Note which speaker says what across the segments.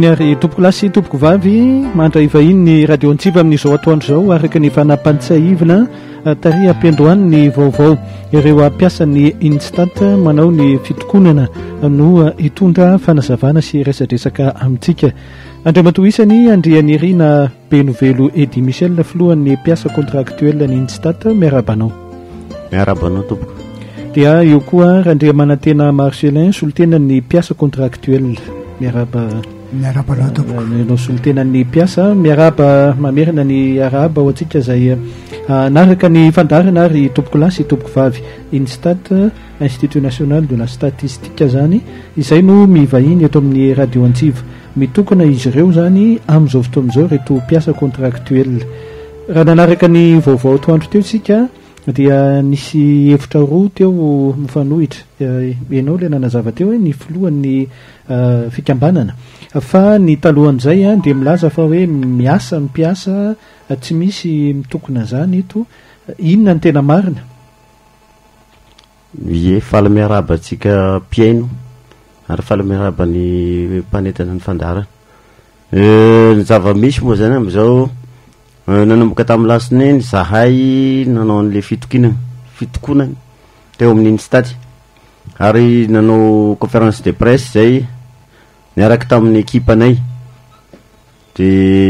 Speaker 1: vahiny ary tompoko lasy tompoko vavy mandray vahiny ny radio antsiva amin'izao atoandro zao araka ny fanampantsahivina tary ampiandohany ny vaovao ireo ampiasa ny instant manao ny fitokonana no hitondra fanazavana sy resadresaka amintsika andriamatoa isany andriany rina benovelo Edi Michel filohan'ny mpiasa contractuel ny instant miarabanao
Speaker 2: tompoko
Speaker 1: dia eo koa randriamanantena Marcelin solitena ny mpiasa contractuel miaraba no solitena ny mpiasa miaraba mamerina ny araba ho antsika zay naraka ny fandarana ary tompoko lasy tompoko vavy Instat Institut National de la Statistique zany izay no mivahiny eto amin'ny radio antsiva mitokana izy ireo zany amin'izao fotoan'izao reto mpiasa contractuel raha nanaraka ny vaovao toandro teo sika dia nisy hevitra roa teo mifanohitra ianao le nanazava teo ny filohan'ny fikambanana fa ny talohan'izay dia milaza fa hoe miasa ny mpiasa tsy misy mitokona zany eto inona ny tena marina
Speaker 2: ie fala miaraba antsika mpiaino ary fala miaraba ny mpanetana ny fandarana ny zava-misy moa zany am'izao nanomboka tamin'ny lasinainy zahay nanao an'le fitokonana teo amin'ny Instat ary nanao conférence de presse zay niaraka tamin'ny ekipanay de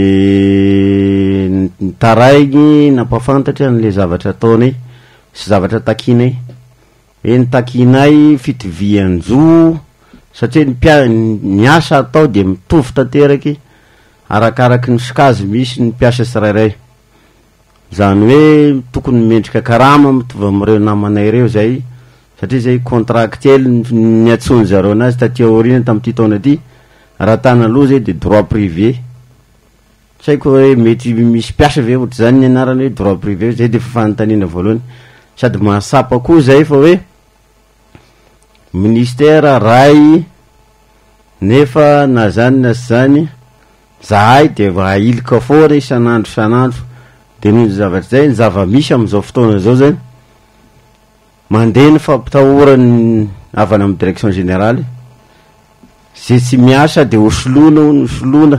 Speaker 2: nitaraigny nampafantatra n'le zavatra ataonay sy zavatra takinay nitakinay fitovianjo satria ny asa atao de mitovy tanteraky arakaraky ny sikazy misy ny mpiasa sirairay zany hoe tokony mendrika karama mitovy am'ireo namanay ireo zay satria zay contractuel ny atsony zareo anazy taty aorina tamin'ity taona ty raha tana aloha zay de droit privé tsy haiko hoe mety misy mpiasa ve ohatry zany ny anarany hoe droit privé zay de fafantanina voalohany sady mahasapa koa zay fa hoe ministère ray nefa na zany na sy zany zahay de vailika foana isanandro de noho zavatra zay ny zava-misy am'izao fotoana zao zany mandeha ny fampitahorany avana amin'ny direction générale zay tsy miasa de hosolona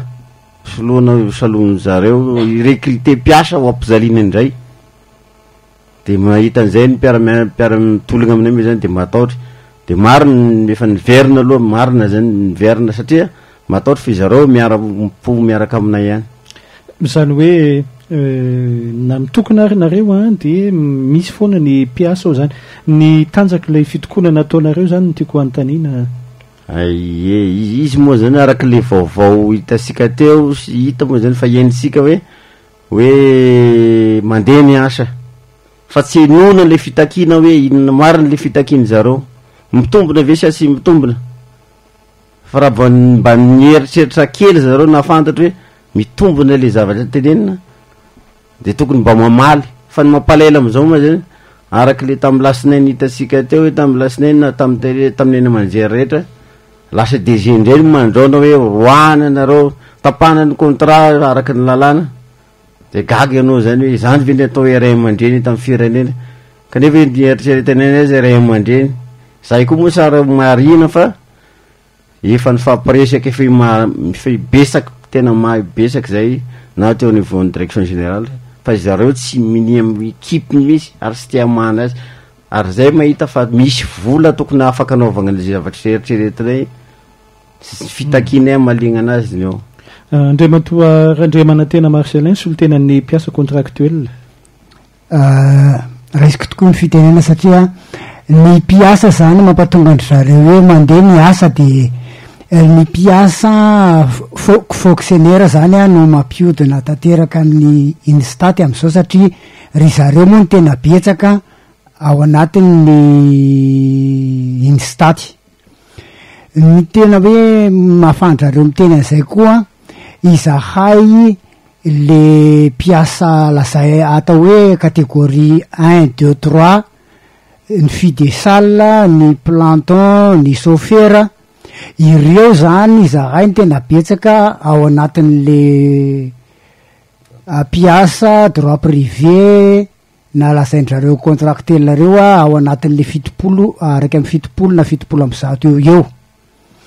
Speaker 2: zareo recruter mpiasa ho ampizaliana indray de mahita an'izay ny mpiara-mitolagna aminay me zany de mataotry de marina efa niverina aloha marina zany niverina satria mataotry fi zareo miaraka aminay ihany
Speaker 1: zany hoe na mitokona ary nareo de misy foana ny mpiasa ao zany ny tanjaky ilay fitokonana ataonareo zany ny tiako antanina
Speaker 2: izy moa zany araky le vaovao hitasika teo sy hita moa zany fa iaintsika hoe mandeha miasa fa tsy nona le fitakina hoe inona marina le fitakiny zareo mitombona ve sy asy mitombona fa raha mba nieritseritra kely zareo nafantatra hoe mitombona le zavatra tenenina de tokony mba mamaly fa ny mampalela am'izao moa zany araky le tamin'ny lasinainy hitasika teo hoe tamin'ny lasinainy na tamin'ny ena manjery rehetra lasa DG ndray mandraona hoe roana nareo tapana ny contrat araky ny lalàna de gaga ianao zany hoe zany ve ny atao hoe ray aman-dreny tamin'ny firenena kanefa nieritseretanena zay ray aman-dreny zay koa moa sara marina fa efa ny fampiresaky efa besaky tena mahibesaky zay na teo niveau ny direction générale fa zareo tsy mini amin'ny ekipe misy ary sy tia mana azy ary zay mahita fa misy vola tokony afaka anaovagna le zavatra eritreretinay fitakinay maligna anazy ny ao
Speaker 1: andriamatoa randriamanantena Marcelin solitena ny mpiasa contractuel
Speaker 3: raisiko tokoa ny fitenena satria ny mpiasa zany mampatonga andry zareo hoe mandeha miasa de ny mpiasa fonctionnaire zany no mampiodina tanteraka ny Instat am'izao satria ry zareo moa ny tena betsaka ao anatin'ny Instat ny tena hoe mahafandrareo miteny an'izay koa izahay le mpiasa lazay atao hoe catégorie 1 2 3 ny fidesal ny planton ny chauffeur ireo zany izahay ny tena betsaka ao anatin'le mpiasa droit privé na lazaindrareo contractuel reo ao anatin'le fitopolo araky amin'ny fitopolo na fitopolo am'zato eo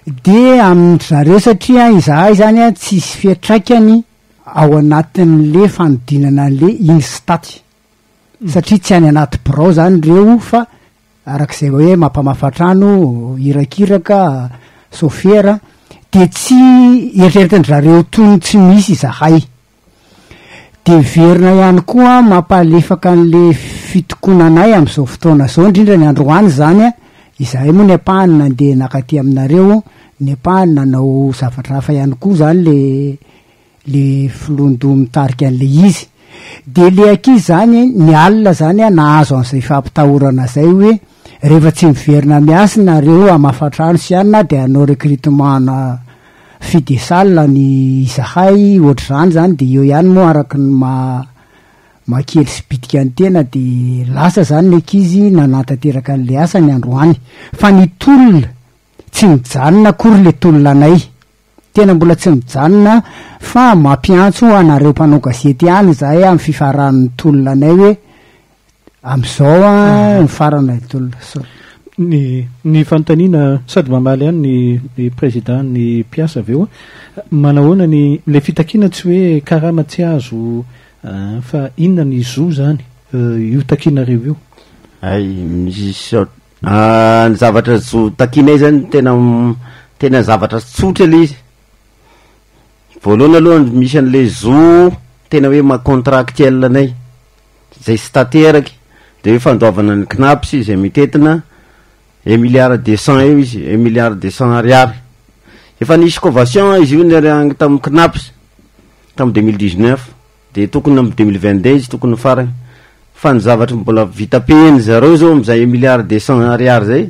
Speaker 3: de amin'zareo satria izahay zany a tsisy fiatraikany ao anatin'le fanodinana le instaty satria tsy any anaty birao zany reo fa arak'izay hoe mampamafatrano irakiraka sofera de tsy eritreritany-zareo tony tsy misy izahay de verina ihany koa mampalefaka an'le fitokonanay am'izao fotoana zao indrindra ny androany zany a izahay moa ny apahany nandeha nakaty aminareo ny apahany nanao zavatra hafa ihany koa zany le filondo mitarika an'le izy de le aky zany ny alina zany a nahazo an'izay fampitahorana zay hoe rehefa tsy miverina miasy nareo amafatrano sy anina de anao recrutement na fidesal ny izahay ohatr'izany zany de eo ihany moa araky ny makely sy bitika ny tena de lasa zany ny ankizy nanatateraka an'le asa ny androany fa ny tolona tsy mijanona akory le tolona anay tena mbola tsy mijanona fa mampiantso anareo mpanao gazety any zahay amin'ny fifaran'ny tolona anay hoe am'izao a ny farana tolona
Speaker 1: ny fanontaniana sady mamaly any ny président ny mpiasa aveo manahoana le fitakiana tsy hoe karama tsy azo fa inona ny zo zany io takinareo io
Speaker 2: ay misy ny zavatra zo takinay zany tena zavatra tsotra le izy voalohany aloha misy an'le zo tena hoe macontractuel anay zay sy tateraky de hoe fandoavana ny knaps zay mitetina 1,200,000,000 eo izy 1,200,000,000 efa nisy convention izy io nyragny tamin'ny knaps tamin'ny 2019 de tokony amin'ny 2022 izy tokony farany fa ny zavatra mbola vita peny zareo zao am'izay 1,200,000,000 zay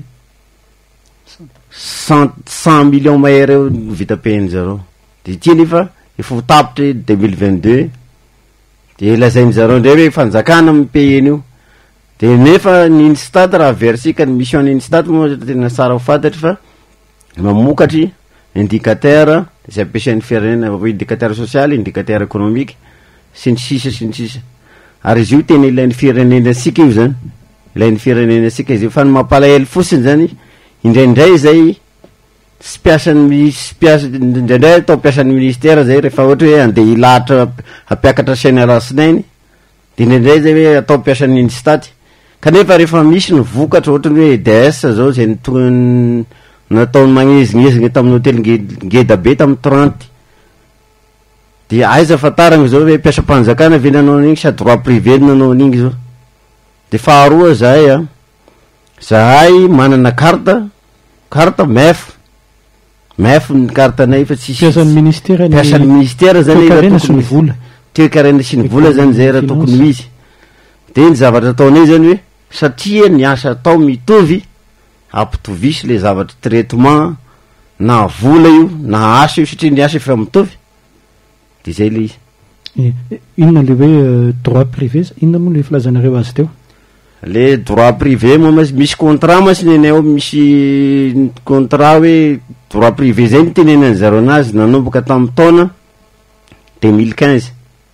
Speaker 2: 100 millions mahery eo vita peny zareo de tia nefa efa tapitra 2022 de lazainy zareo ndray hoe fanjakana amin'ny peny io de nefa ny instat raha versika ny mission ny instat moa tena tsara ho fantatry fa mamokatry indicateur zay ampiasain'ny firenena indicateur social indicateur économique sy ny sisa ary izy io tena ilain'ny firenena asika io zany ilain'ny firenena asika izy io fa ny mampalahelo fotsiny zany indraindray zay sy indraindray atao mpiasan'ny ministère zay rehefa ohatra hoe andeha ilahatra hampiakatra sainy alasinainy de indraindray zay hoe atao mpiasan'ny instat kanefa rehefa misy ny vokatra ohatrany hoe EDS zao zay nataony magnezignezigny tamin'ny hôtely ngeda be tamin'ny 30 de aiza fataragny zao hoe mpiasa-panjakana ve nanao an'igny sady droit privé nanao an'igny zao de faharoa zahay manana karta mef ny kartanay fa tsisy
Speaker 1: piasan'ny
Speaker 2: ministère zany toekarena sy ny vola zany zay raha tokony ho izy de ny zavatra ataonay zany hoe satria ny asa atao mitovy ampitovisy le zavatra traitement na vola io na asa io satria ny asa efa mitovy de zay le izy
Speaker 1: inona le hoe droit privé inona moa le filazanareo azy teo
Speaker 2: le droit privé moa misy contrat masiny anay ao misy contrat hoe droit privé zay nitenenany zareo anazy nanomboka tamin'ny taona 2015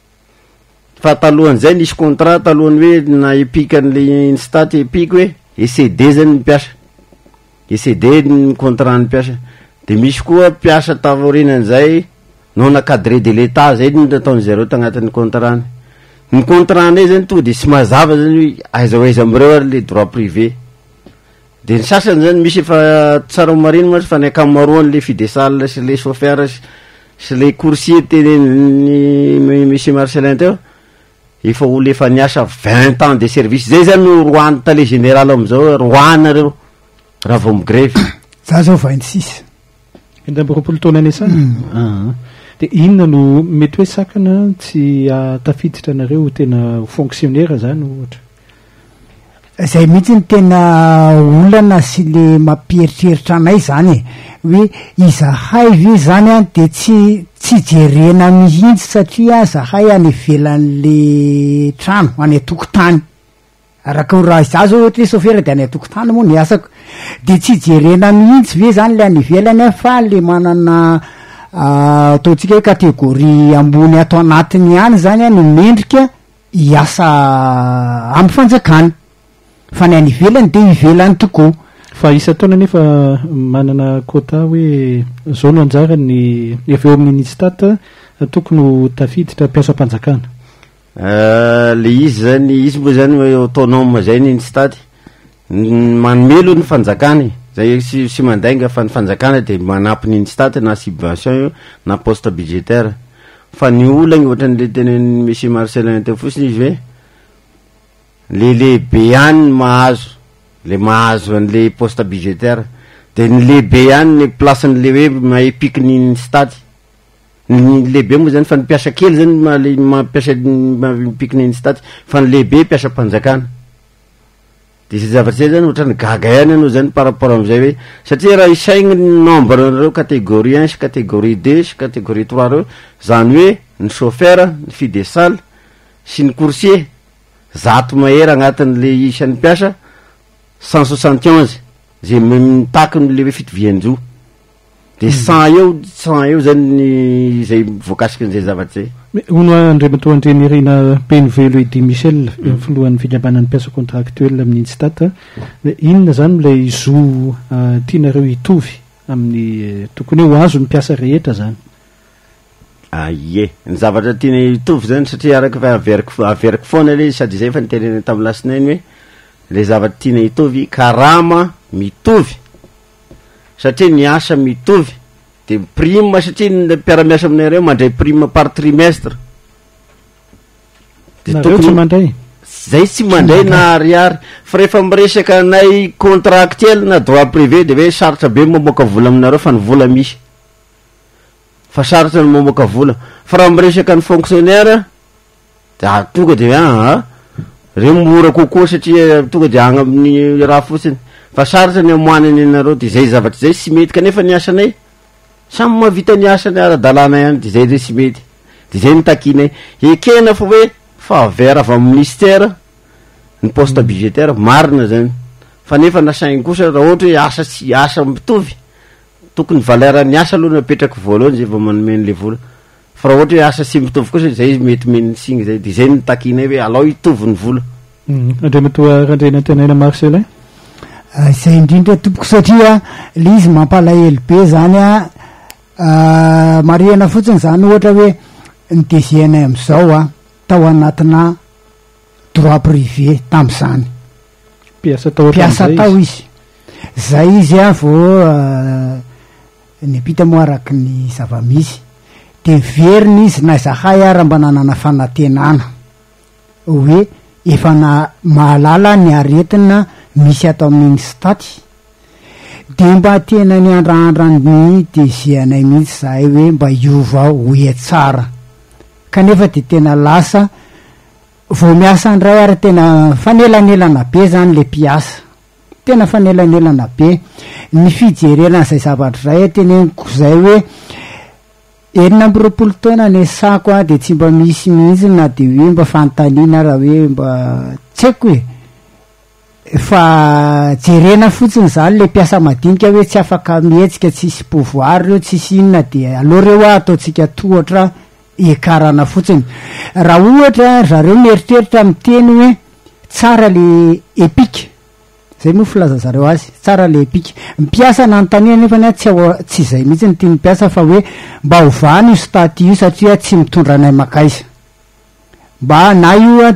Speaker 2: fa talohan'izay nisy contrat talohany hoe na epikan'le instat epiky hoe ECD zany ny mpiasa ECD ny contrat ny mpiasa de misy koa mpiasa tavorinan'izay non encadré de l'état zay nataony zareo tagnatin'ny contrat ny contrat nay zany to de sy mazava zany hoe aiza am'ireo ary le droit privé de ny sasany zany misy efa tsara marino ma fa ny akamaroan'le fidesal sy le chauffeur sy le coursier teneny monsieur Marcelin teo efa olo efa niasa 20 ans de service zay zany no roany tale général am'izao roana reo raha vao migrevy
Speaker 3: za zao 26
Speaker 1: indambiroapolo taona nesana de inona no mety hoe sakana tsy tafiditra anareo tena fonctionnaire zany ohatra
Speaker 3: zay mihitsy ny tena olana sy le mampieritreritra anay zany hoe izahay ve zany a de tsy jerena mihitsy satria zahay any ivelan'le trano any atokotany araka raha za zao ohatra hoe sofera de any atokotany moa ny asako de tsy jerena mihitsy ve zany le any ivelany fa le manana ataontsika hoe kategoria ambony atao anatiny any zany a no mendrika hiasa amin'ny fanjakana fa ny any ivelany de ivelany tokoa
Speaker 1: fa isa taona nefa manana quota hoe zao no anjara ny efa eo amin'ny Nistat tokony ho tafiditra mpiasa-mpanjakana.
Speaker 2: Le izy zany izy moa zany autonome zay ny Nistat manomelo ny fanjakany zay sy mandainga fa ny fanjakana de manampy ny Nistat na subvention io na poste budgétaire fa ny olagny ohatran'le teny monsieur Marcelin teo fotsiny izy hoe le lehibe any mahazo le mahazo an'le poste budgétaire de ny lehibe any ny placen'le hoe maepiky ny Nistat. Ny lehibe moa zany fa ny mpiasa kely zany mampiasa mapiky ny Nistat fa ny lehibe mpiasa-mpanjakana. De zay zavatra zay zany ohatrany gaga ihany anao zany par rapport am'izay hoe satria raha isaigny ny nombre reo catégorie 1 sy catégorie 2 sy catégorie 3 reo zany hoe ny chauffeur, ny fille de salle sy ny coursier 100 mahery agnatin'le isan'ny mpiasa 171 zay mitaky le hoe fitovianjo de 100 eo zany zay voakasikin'izay zavatra zay.
Speaker 1: Ono andrematoa andrenirina PNV Louis Michel filohan'ny fikambanan'ny mpiasa contractuel amin'ny Nistat inona zany ilay zo tianareo hitovy amin'ny tokony ho azo ny mpiasa rehetra zany?
Speaker 2: Ie ny zavatra tiana hitovy zany satria araka fa averiko foana le sady zay fa nitenena tamin'ny lasinainy hoe le zavatra tiana hitovy karama mitovy satria ny asa mitovy de prime satria ny mpiara-miasa aminareo mandray prime par trimestre de tokony
Speaker 1: mandray
Speaker 2: zay tsy mandray na ariary fa rehefa miresaka anay contractuel na droit privé de hoe sarotra be mamoaka vola aminareo fa ny vola misy fa sarotra ny mamoaka vola fa raha miresaka ny fonctionnaire da tonga de reo mora kokoa satria tonga de agny amin'ny raha fotsiny fa sarotra ny amoanany anareo de zay zavatra zay sy mety kanefa ny asanay samy mahavita ny asany ara-dalàna ihany de zay sy mety de zay ny takinay ekena fa hoe fa avera avy amin'ny ministère ny poste budgétaire marina zany fa nefa nasaigny kosa raha ohatra hoe asa sy asa mitovy tokony valeur ny asa aloha napetraky voalohany zay vao manomeny le vola fa raha ohatra hoe asa sy mitovy kosa zay mety meny signy zay de zay ny takinay hoe alao hitovy ny vola.
Speaker 1: Andrematoa randrena tenaina Marcelin
Speaker 3: izay indrindra tompoko satria le izy mampalahelo be zany mariana fotsiny zany ohatra hoe ny DGNA am'izao tao anatina droit privé tam'izany
Speaker 1: mpiasa
Speaker 3: tao izy zay izy vao nypita moa araky ny zava-misy de veriny izy na zahay raha mba nanana fanantenana hoe efa na mahalala ny aretina misy atao amin'ny Nistat de mba tena ny andraandrany DGNA mihitsy zahay hoe mba iova hoe tsara kanefa de tena lasa vao miasa andray ary tena fanelanelana be zany le mpiasa tena fanelanelana be ny fijerena zay zavatra zay teneniko zay hoe enina amby roapolo taona ny sako de tsy mba misy mihitsy na de hoe mba fanontaniana raha hoe mba tsy haiko hoe fa jerena fotsiny zany le mpiasa madinika hoe tsy afaka mihetsika tsisy pouvoir reo tsisy inona de aloha reo ataotsika tohatra ekarana fotsiny raha ohatra zareo mieritreritra miteny hoe tsara le epika zay moa filaza zareo azy tsara le epika mpiasa nanontania nefa ny tsy zay mihitsy ny tiany mpiasa fa hoe mba hovany io statut io satria tsy mitondra anay makaiza mba na io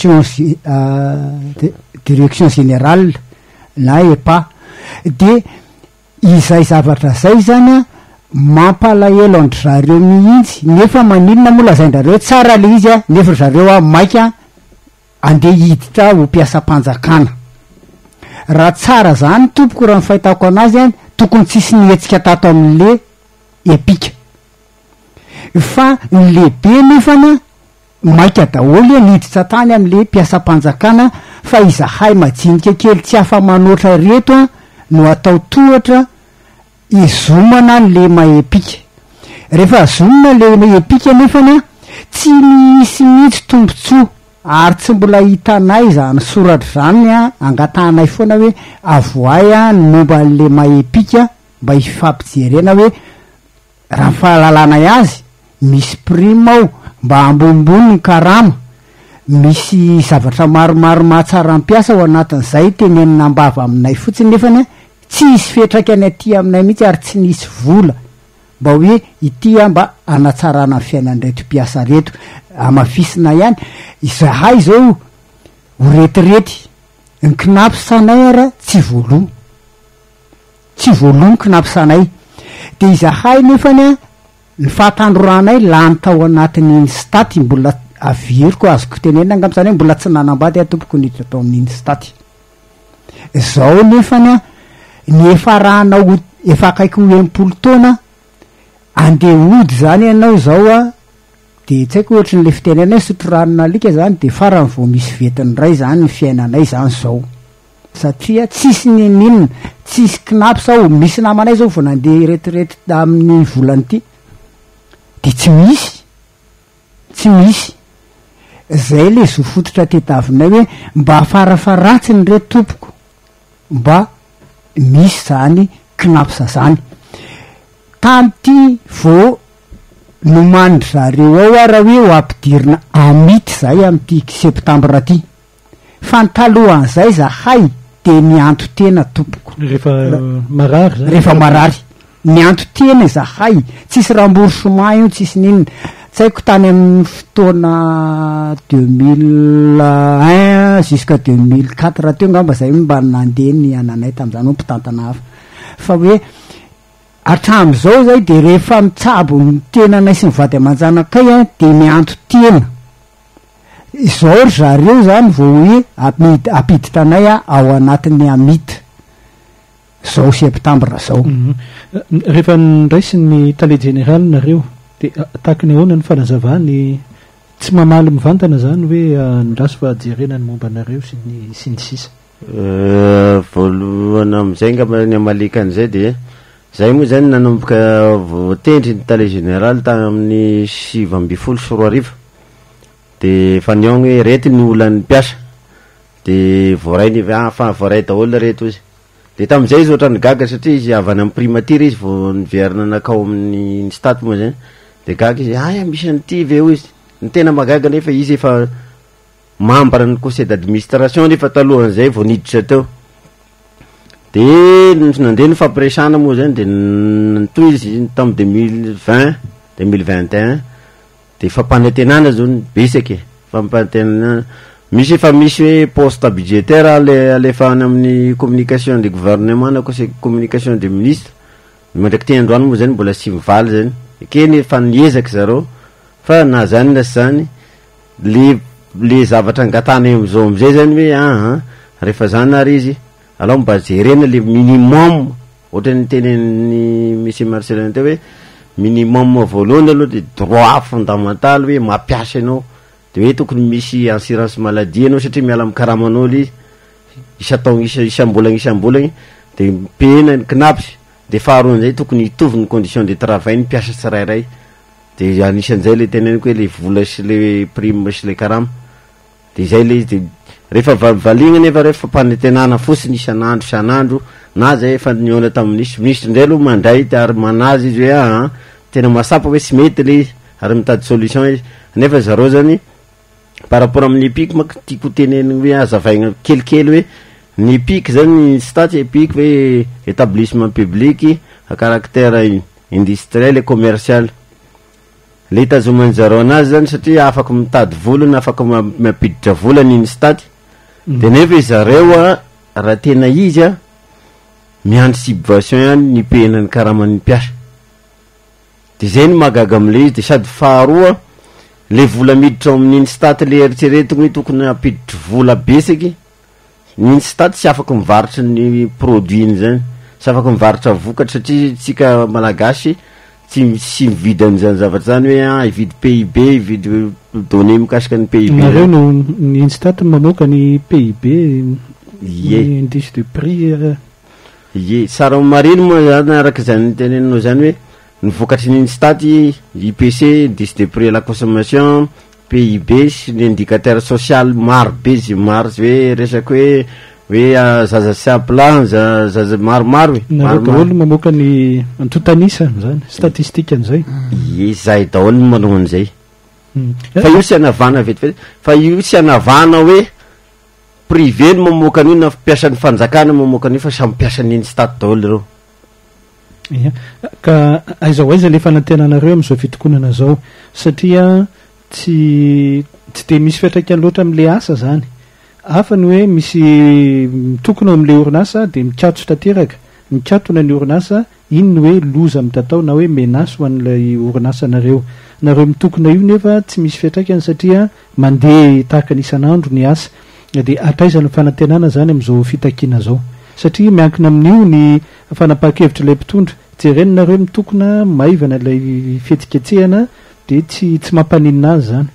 Speaker 3: direction générale na epa de izay zavatra zay zany mampalahelo andry zareo mihitsy nefa maninona moa lazaindrareo tsara le izy nefa zareo maika andeha hiditra ho mpiasa-mpanjakana raha tsara zany tompoko raha nifahitako anazy tokony tsisy nihetsika tato amin'le epika fa ny lehibe nefana maika daholy niditra tany amin'le mpiasa-mpanjakana fa izahay majinika kely tsy afa manoatra reto no atao tohatra izomana le maepika rehefa azomina le maepika nefana tsy misy mihitsy tombontsoa ary tsy mbola hitanay zany soratra zany angatanay foana hoe avoay ny momba le maepika mba ifampijerena hoe raha fahalalana azy misy prime ao mba ambombony ny karama misy zavatra maromaro mahatsara mpiasa ao anatin'izay tenenina mbava aminay fotsiny nefany tsy isy fetraka any aty aminay mihitsy ary tsy nisy vola mba hoe itya mba anatsarana ny fiainan'reto mpiasa reto amafisina ihany izahay zao horetirety ny kinapsanay ara tsy voaloha ny kinapsanay de izahay nefany a ny fahatandroranay lany tao anatin'iny staty mbola averiko azoko tenena angam'zany hoe mbola tsy nanambady tompoko niditra tao amin'iny staty zao nefany a ny efa rahanao efa akaiky ho empolo taona andeha ody zany ianao zao a de tsy haiko ohatry nyle fitenenay sotroranona alika zany de farany vo misy vetiny ray zany ny fiainanay zany zao satria tsisy ninina tsisy kinapy sao misy namanay zao vo nandeha retirety amin'ny volany ity de tsy misy zay le zo fototra tetavinay hoe mba afarafaratsy ny reto tompoko mba misy zany kinapsa zany tamty vo nomandry zareo ao raha hoe ho ampidirina amity zay am'ty septambra ty fa ny talohan'zay zahay de nianto tena tompoko rehefa marary nianto tena zahay tsisy remboursement io tsisy ninona tsy haiko tany amin'ny fotoana 2001 jusqu'à 2004 teo ngamba zay mba nandeha ny ananay tam'zany ho mpitantana hafa fa hoe atram'izao zay de rehefa mitsabo ny tenanay sy mivady aman-janakay a de mianto tena izao ry zareo zany vo hoe apiditra anay a ao anatin'ny amita zao septambra zao
Speaker 1: rehefa nraisy ny tale général nareo de tahakiny ahoana ny fanazavany tsy mamaly mivantana zany hoe ndraso fa jerena ny momba anareo sy ny sisa
Speaker 2: voalohany am'izay ngamba ny amalikan'izay de zay moa zany nanomboka voatendry ny tale général tamin'ny 7 sy 4 de fa nion hoe rety ny olan'ny mpiasa de voaray ny fa voaray daholo reto izy de tam'izay izy ohatra ny gaga satria izy avany amin'ny primature izy vo niverina nakao amin'ny state moa zany de gaga izy aya misy an'ity veo izy ny tena magaga nefa izy efa membre ny conseil d'administration nefa talohan'izay vo niditra teo de nandeha ny fampiresana moa zany de nitoy izy tam 2021 de fampanantenana zao ny besaky fampanantenana misy efa misy hoe poste budgétaire alefahany amin'ny communication de gouvernement na conseil communication des ministres mandraky ty androany moa zany mbola sy mivaly zany ekeny efa niezaky zareo fa na zany na sy zany le zavatra angatana am'izao am'izay zany hoe rehefa zany ary izy alors mba jerena le minimum ohatra ny tenen'ny monsieur Marcelin teo hoe minimum voalohany aloha de droit fondamental hoe mampiasa ianao de hoe tokony misy assurance maladie anao satria miala amin'ny karaman'olo izy isataogny isambolagny de pena ny kinapsy de faharoan'izay tokony hitovy ny condition de travail ny mpiasa tsirairay de anisan'izay le teneniko hoe le vola sy le prime sy le karama de zay le izy de rehefa valigna nefa rehefa mpanantenana fotsiny isan'andro na zay efa niona tamin'ny ministre ndray aloha mandray ary manazy izy hoe tena masapa hoe tsy mety le izy ary mitady solution izy nefa zareo zany par rapport amin'ny EPIC maka tiako teneny hoe azavaigna kelikely hoe ny EPIC zany state EPIC hoe établissement public à caractère industriel et commercial le tazomany zareo anazy zany satria afaka mitady volana afaka mampiditra volana iny state de nefa zareo raha tena izy miandry subvention ihany ny penany karaman'ny mpiasa de zay ny magaga am'le izy de sady faharoa le vola miditra amin'iny state le eritreretiny hoe tokony ampiditry vola besaky niny state tsy afaka mivaritra ny produit iny zany tsy afaka mivaritra vokatra satria tsika malagasy tsy mividy an'izany zavatra zany hoe hividy PIB hividy donné mikasika ny PIB
Speaker 1: nareo no ny state mamoaka ny PIB indice de prix
Speaker 2: sara mariny moa zany araka zany tenenao zany hoe ny vokatry ny state IPC indice de prix à la consommation PIB sy ny indicateur social maro be zy maro hoe resaky hoe zaza sy aplan zaza maromaro
Speaker 1: nareo daholo mamoaka ny antotanisa zany statistique an'izay
Speaker 2: zay daholo manao an'izay fa io sy anavana vetivety fa io sy anavana hoe privé ny mamoaka an'io na mpiasan'ny fanjakana mamoaka an'io fa samy mpiasan'iny stat daholo reo.
Speaker 1: Ia ka aiza ho aiza le fanantenanareo am'izao fitokonana zao satria tsy de misy fiatraikany loatra am'le asa zany hafa ny hoe misy mitokona am'le orinasa de mikatso tanteraka mikatona ny orinasa iny ny hoe loza mitatao na hoe menace ho an'ilay orinasa nareo mitokona io nefa tsy misy fiatraikany satria mandeha tahaka ny isan'andro ny asa de ataizany fanantenana zany am'izao fitakiana zao satria miankina amin'io ny fanapaha-kevitra ilay mpitondra jereny nareo mitokona maivana ilay fetiketsehana de tsy mampaninina azy zany.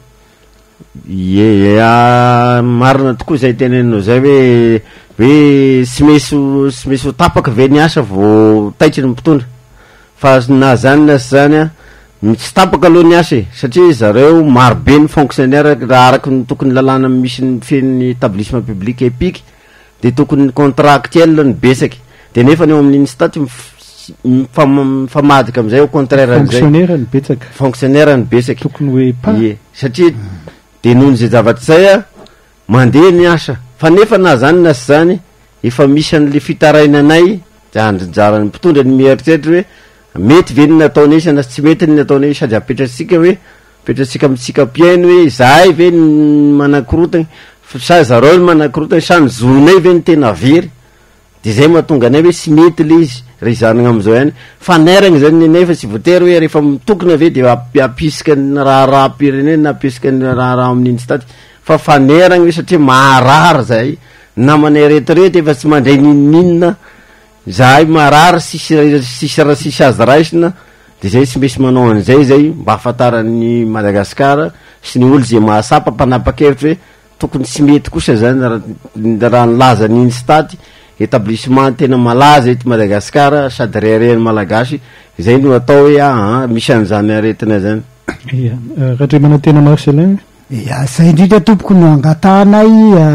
Speaker 2: Marina tokoa zay tenenao zay hoe sy mesy ho tapaka ve ny asa vo taitry ny mpitondra fa na zany na sy zany tsy tapaka aloha ny asa satria zareo marobe ny fonctionnaire raha araky ny tokony lalàna misy ny fen'ny établissement public epique de tokony contractuel ny besaky de nefa ny eo amin'iny staty mifamadika am'izay au contraire fonctionnaire ny besaky
Speaker 1: tokony hoe pa
Speaker 2: satria de nohony zay zavatry zay mandeha ny asa fa nefa na zany na sy zany efa misy an'le fitarainanay andrinjarany mpitondra ny mieritreritra hoe mety ve ny nataony isana sy tsy mety ny nataony sady apetratsika hoe apetratsika amitsika piainy hoe zahay ve ny manakorotany sa zareo ny manakorotany sa ny zonay ve ny tena very de zay mahatonga anay hoe sy mety le izy ry zanagna am'izao ihany faneragna zany nenay fa tsy voatery hoe rehefa mitokona ve de apisika ny raha-pirenena na apisika ny raha amin'iny staty fa faneragna hoe satria maharary zay na manay retirety efa tsy mandray nininina zahay maharary sisy azy raisina de zay tsy mesy manao an'izay mba ahafantaran'ny Madagasikara sy ny olo zay mahasapa mpanapa-kevitra hoe tokony tsy mety kosa zany raha nilaza n'iny staty établissement tena malaza eto Madagasikara sady reharehany malagasy zay no atao hoe misy an'izany aretina zany.
Speaker 1: Ia raha ndre manantena Marcelin
Speaker 3: zay indrindra tompoko no angatanay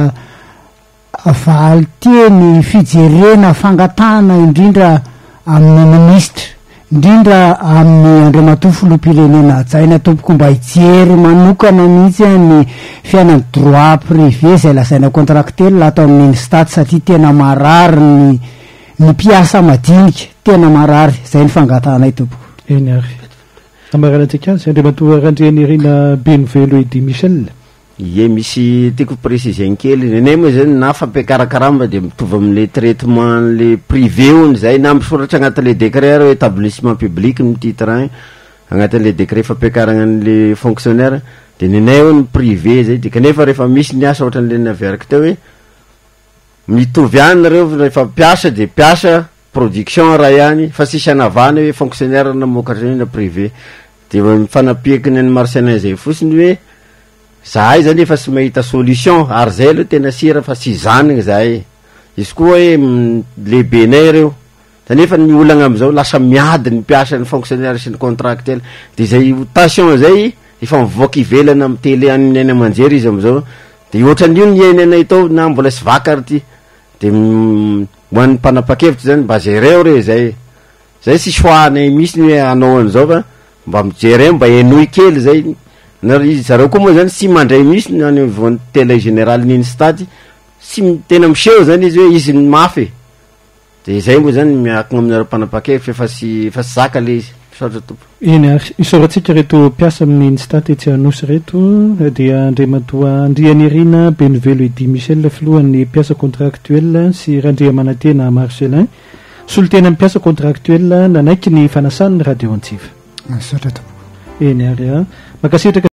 Speaker 3: avaly teny fijerena fangatana indrindra amin'ny ministra indrindra amin'ny andriamatoa filoham-pirenena hajaina tompoko mba hijery manokana mihitsy ny fiainany droit privé zay lazaina contractuel atao amin'ny stat satria tena marary ny mpiasa madinika tena marary zay ny fangatanay tompoko.
Speaker 1: Eny ary amaranatsika azy andriamatoa Randrianirina Benivelo Edy Michel.
Speaker 2: Misy tiako préciser kely nenay moa zany na fampiakarakaramba de mitovy am'le traitement le privé ony zay na misoratra agnatin'le décret reo établissement public ny titre agnatin'le décret fampiakarana an'le fonctionnaire de nenay ony privé zay de kanefa rehefa misy ny asa ohatran'le naveriko teo hoe mitovy any nareo rehefa piasa de piasa production raha ihany fa sisy anavana hoe fonctionnaire namokatra na privé de mifanapiakiny ny Marcelin zay fotsiny hoe zahay zany efa sy mahita solution ary zay aloha tena sira fa sy zanigny zahay izy koa hoe lehibenay reo zanefa ny olagna am'izao lasa miady ny mpiasa ny fonctionnaire sy ny contractuel de zay tension zay efa mivoaka ivelana amy tele any eny amanjery izy am'izao de ohatran'io ny iainanay tao na mbola sy vakary ty de hoan'ny mpanapa-kevitra zany mba jereo re zay sy soanay misy ny hoe anao an'izao fa mba mijereo mba enoy kely zay zareo koa moa zany sy mandray misy ny voan'ny tele général niny stady sy tena miseho zany izy hoe izy ny mafy de zay moa zany miakina aminareo mpanapa-kevitra fa sy zaka le izy saotra tompo.
Speaker 1: Eny ary isaorantsika reto mpiasa amin'ny stady etsy Anosy reto dia andriamatoa Randrianirina Benivelo Edy Michel filohan'ny mpiasa contractuel sy Randriamanantena Marcelin solitena mpiasa contractuel nanaiky ny fanasan'ny radio Antsiva.
Speaker 3: Saotra tompo.
Speaker 1: Eny ary makasitraka